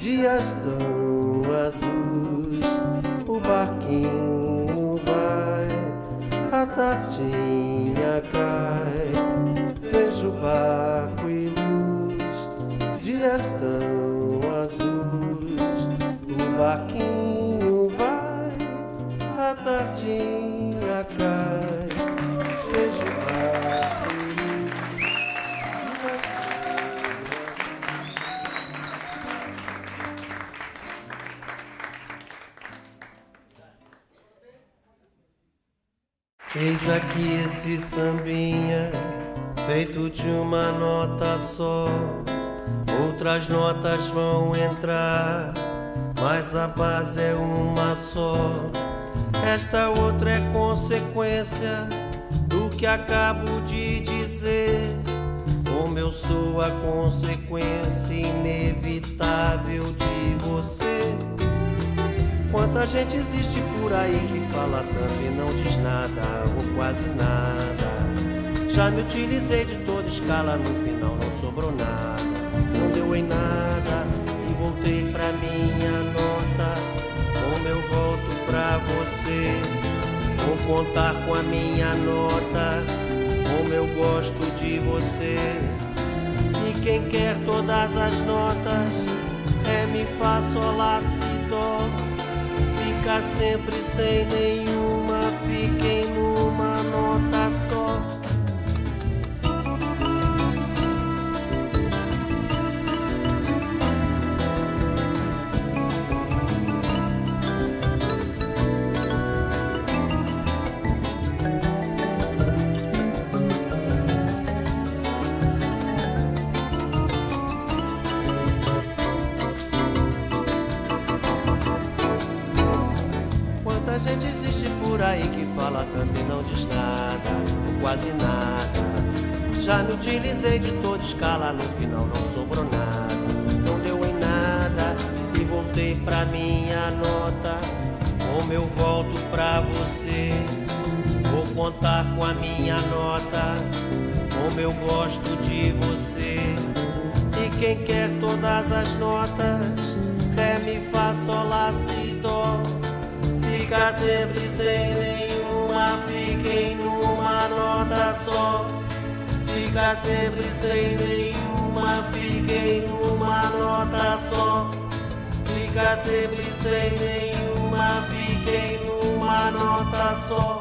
dias tão azuis, o barquinho vai, a tardinha cai, vejo barco e luz, dias tão azuis, o barquinho vai, a tardinha cai, vejo barco e luz, dias tão azuis. Eis aqui esse sambinha, feito de uma nota só. Outras notas vão entrar, mas a base é uma só. Esta outra é consequência do que acabo de dizer. Como eu sou a consequência inevitável de você. Quanta gente existe por aí que fala tanto e não diz nada, ou quase nada. Já me utilizei de toda escala, no final não sobrou nada. Não deu em nada e voltei pra minha nota. Como eu volto pra você, vou contar com a minha nota. Como eu gosto de você. E quem quer todas as notas, ré, mi, fá, sol, lá, si, dó. Fica sempre sem nenhuma, fiquem numa nota só. Quanta gente existe por aí que fala tanto e não diz nada, ou quase nada. Já me utilizei de toda escala, no final não sobrou nada. Não deu em nada e voltei pra minha nota. Como eu volto pra você, vou contar com a minha nota. Como eu gosto de você. E quem quer todas as notas, ré, mi, fá, sol, lá, si, dó. Fica sempre sem nenhuma, fiquem numa nota só. Fica sempre sem nenhuma, fiquem numa nota só. Fica sempre sem nenhuma, fiquem numa nota só.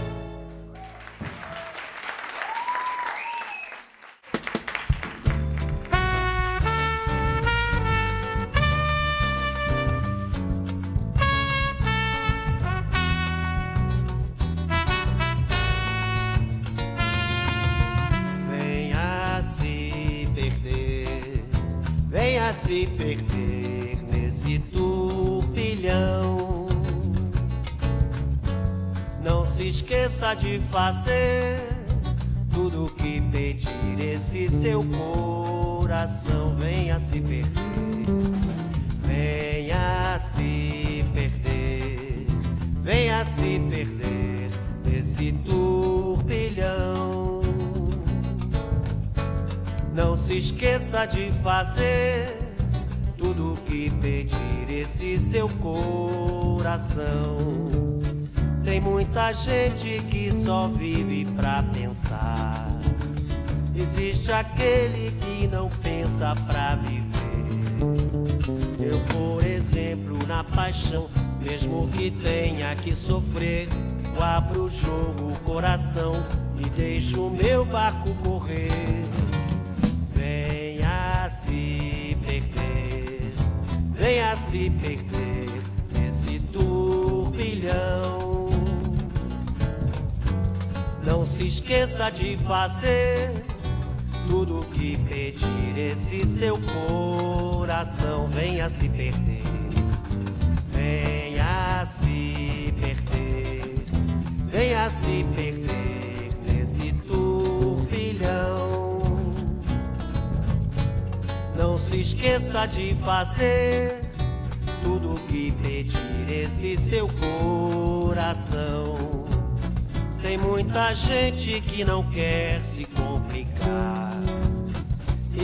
Venha se perder nesse turbilhão. Não se esqueça de fazer tudo que pedir esse seu coração. Venha se perder, venha se perder, venha se perder nesse turbilhão. Não se esqueça de fazer tudo que pedir esse seu coração. Tem muita gente que só vive pra pensar. Existe aquele que não pensa pra viver. Eu, por exemplo, na paixão, mesmo que tenha que sofrer, eu abro o jogo, o coração e deixo o meu barco correr. Venha se perder, venha se perder nesse turbilhão. Não se esqueça de fazer tudo que pedir esse seu coração. Venha se perder, venha se perder, venha se perder nesse turbilhão. Não se esqueça de fazer tudo que pedir esse seu coração. Tem muita gente que não quer se complicar.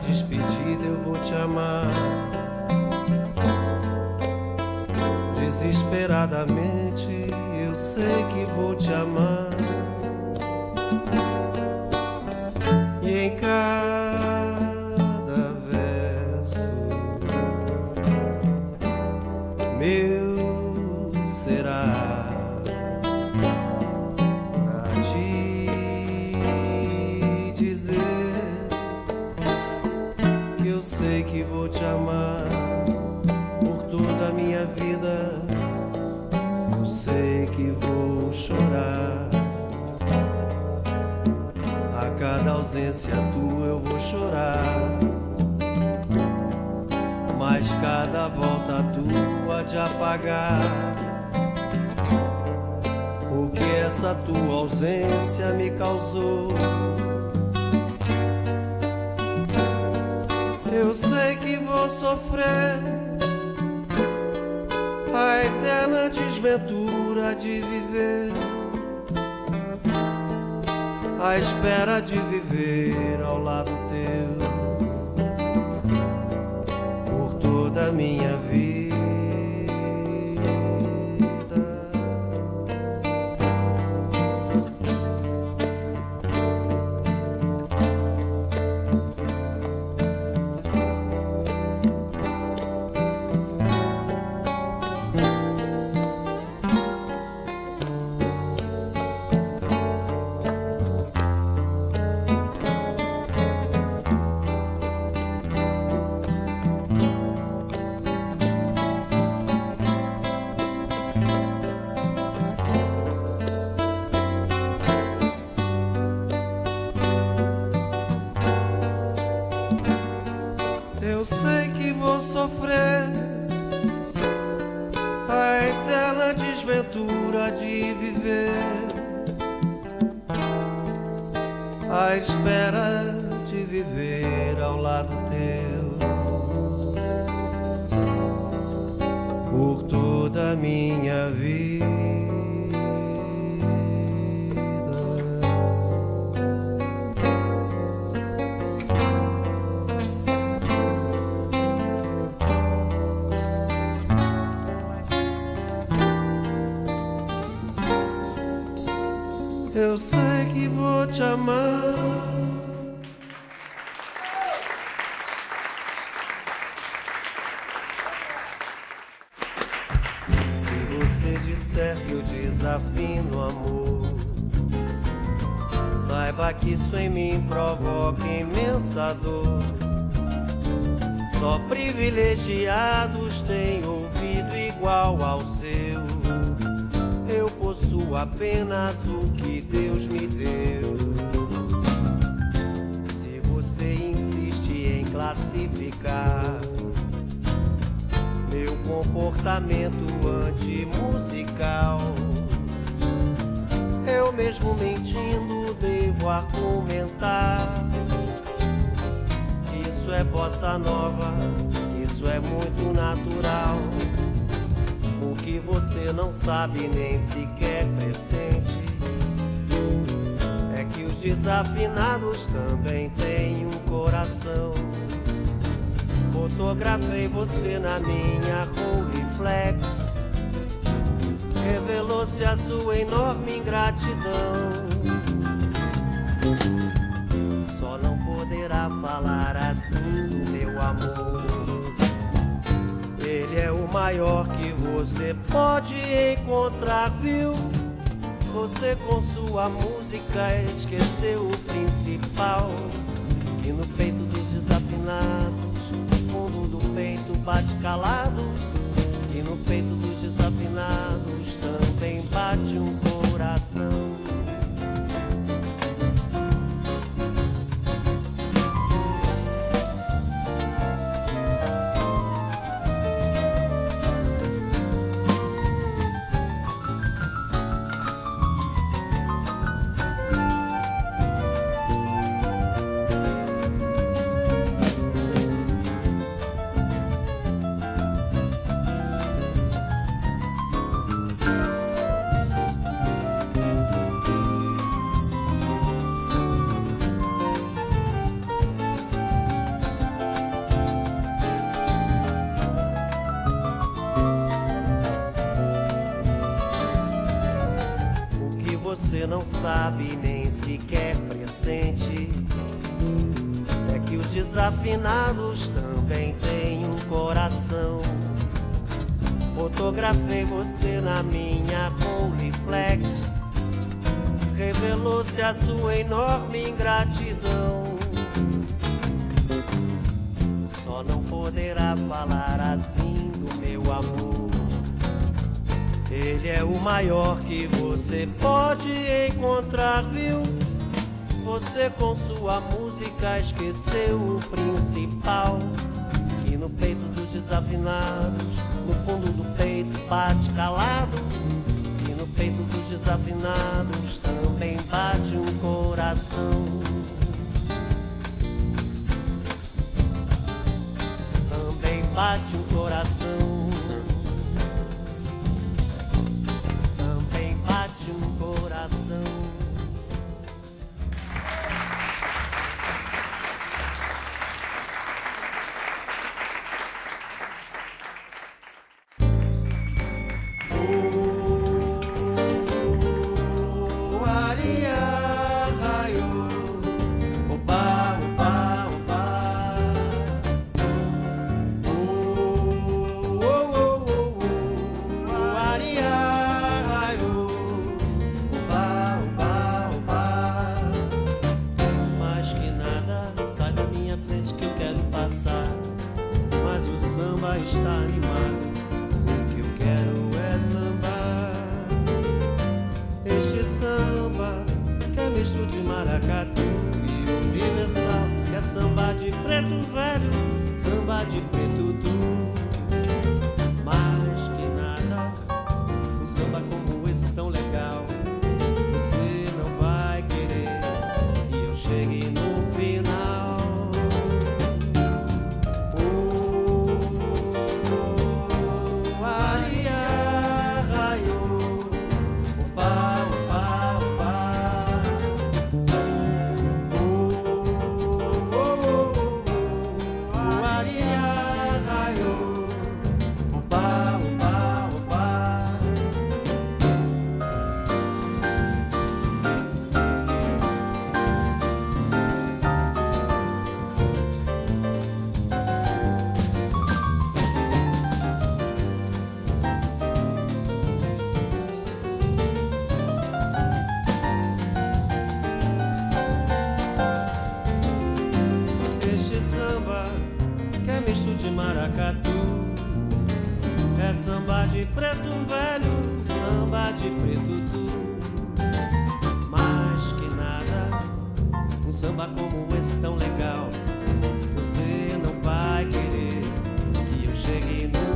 despedida eu vou te amar. Desesperadamente eu sei que vou te amar. E em cada verso meu será pra te dizer que eu sei que vou te amar por toda a minha vida. Eu sei que vou chorar. A cada ausência tua eu vou chorar, mas cada volta tua de apagar o que essa tua ausência me causou. Eu sei que vou sofrer a eterna desventura de viver, à espera de viver ao lado teu por toda a minha vida. Eu sei que vou sofrer a eterna desventura de viver, à espera de viver ao lado teu por toda a minha vida. Eu sei que vou te amar. Se você disser que eu desafino amor, saiba que isso em mim provoca imensa dor. Só privilegiados têm ouvido igual ao seu. Eu possuo apenas o que Deus me deu. Se você insiste em classificar meu comportamento antimusical, eu mesmo mentindo devo argumentar que isso é bossa nova, isso é muito natural. O que você não sabe nem sequer pressente é que os desafinados também têm um coração. Fotografei você na minha Rolleiflex, revelou-se a sua enorme ingratidão. Só não poderá falar assim do meu amor. Ele é o maior que você pode encontrar, viu? Você com sua música esqueceu o principal, que no peito dos desafinados, fundo do peito bate calado, e no peito dos desafinados também bate um coração. você não sabe, nem sequer pressente, é que os desafinados também têm um coração. Fotografei você na minha Rolleiflex, revelou-se a sua enorme ingratidão. Só não poderá falar assim do meu amor. Ele é o maior que você pode encontrar, viu? Você com sua música esqueceu o principal. E no peito dos desafinados, no fundo do peito bate calado. E no peito dos desafinados também bate um coração. Também bate um coração. Também bate um coração. Mas o samba está animado, o que eu quero é sambar. Este samba que é misto de maracatu e universal, que é samba de preto velho, samba de preto duro. Mais que nada, um samba como esse tão legal, você não vai querer que eu chegue no final. De maracatu, é samba de preto velho, samba de preto duro. Mais que nada, um samba como esse tão legal, você não vai querer que eu chegue no